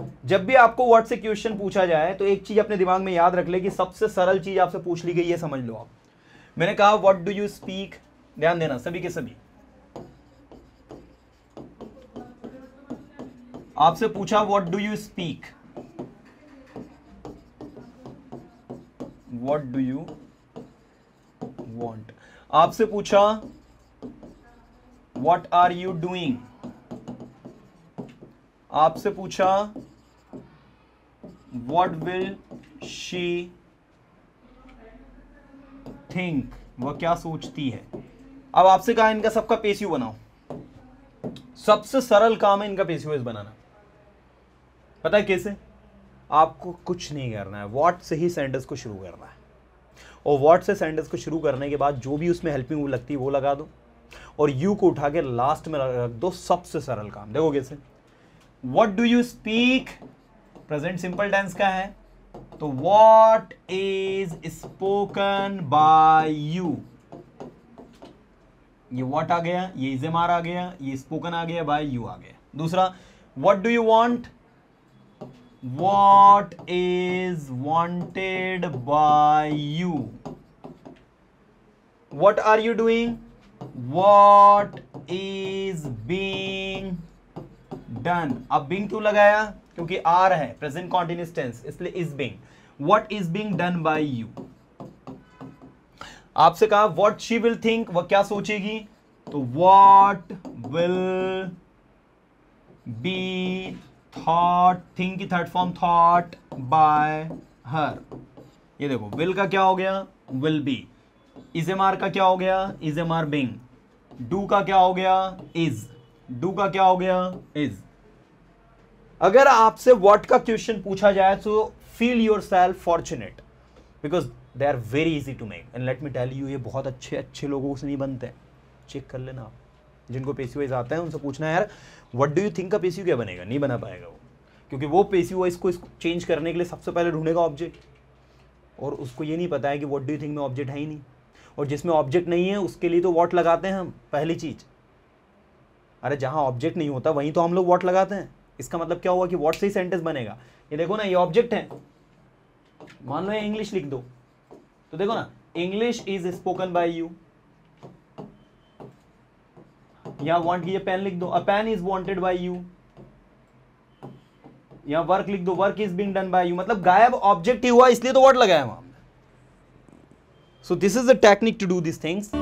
जब भी आपको वर्ड से क्वेश्चन पूछा जाए तो एक चीज अपने दिमाग में याद रख ले कि सबसे सरल चीज आपसे पूछ ली गई है, समझ लो आप। मैंने कहा व्हाट डू यू स्पीक, ध्यान देना सभी के सभी। आपसे पूछा what do you speak, what do you want. आपसे पूछा व्हाट आर यू डूइंग, आपसे पूछा व्हाट विल शी थिंक, वह क्या सोचती है। अब आपसे कहा इनका सबका पेसिव बनाओ, सबसे सरल काम है इनका पेसिव वॉइस बनाना। पता है कैसे? आपको कुछ नहीं करना है, व्हाट से ही सेंटेंस को शुरू करना है, और व्हाट से सेंटेंस को शुरू करने के बाद जो भी उसमें हेल्पिंग वर्ब लगती है वो लगा दो, और यू को उठा के लास्ट में रख दो। सबसे सरल काम देखो कैसे। What do you speak present simple tense का है, तो what is spoken by you, ये व्हाट आ गया, ये इज एम आर आ गया, ये स्पोकन आ गया, बाय यू आ गया। दूसरा what do you want, what is wanted by you, what are you doing, what is being done। अब being क्यों लगाया? क्योंकि आर है प्रेजेंट कॉन्टिन्यूअस टेंस, इसलिए is being। what is being done by you। आपसे कहा what she will think, वह क्या सोचेगी, तो what will be thought, think की third form thought by her. ये देखो विल का क्या हो गया, will be. Is am are का क्या हो गया, is am are being. Do का क्या हो गया, इज। डू का क्या हो गया, इज। अगर आपसे व्हाट का क्वेश्चन पूछा जाए तो feel yourself fortunate, because they are very easy to make. And let me tell you, ये बहुत अच्छे लोगों से नहीं बनते। चेक कर लेना आप, जिनको पेसिव वॉइस आता है उनसे पूछना है यार व्हाट डू यू थिंक का पेसिव क्या बनेगा, नहीं बना पाएगा वो, क्योंकि वो पेसिव वॉइस को चेंज करने के लिए सबसे पहले ढूंढेगा ऑब्जेक्ट, और उसको ये नहीं पता है कि व्हाट डू यू थिंक में ऑब्जेक्ट है ही नहीं, और जिसमें ऑब्जेक्ट नहीं है उसके लिए तो व्हाट लगाते हैं हम पहली चीज। अरे जहां ऑब्जेक्ट नहीं होता वहीं तो हम लोग व्हाट लगाते हैं। इसका मतलब क्या हुआ कि व्हाट से ही सेंटेंस बनेगा। ये देखो ना, ये ऑब्जेक्ट है, मान लो ये इंग्लिश लिख दो, तो देखो ना English is spoken by you. यहां वांट की पेन लिख दो, a pen is wanted by you. यहां वर्क लिख दो, work is being done by you. मतलब गायब ऑब्जेक्ट ही हुआ, इसलिए तो वर्ड लगाया वहां। So this is the technique to do this things.